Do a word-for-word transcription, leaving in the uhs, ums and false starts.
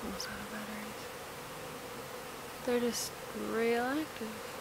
almost out of batteries. They're just real active.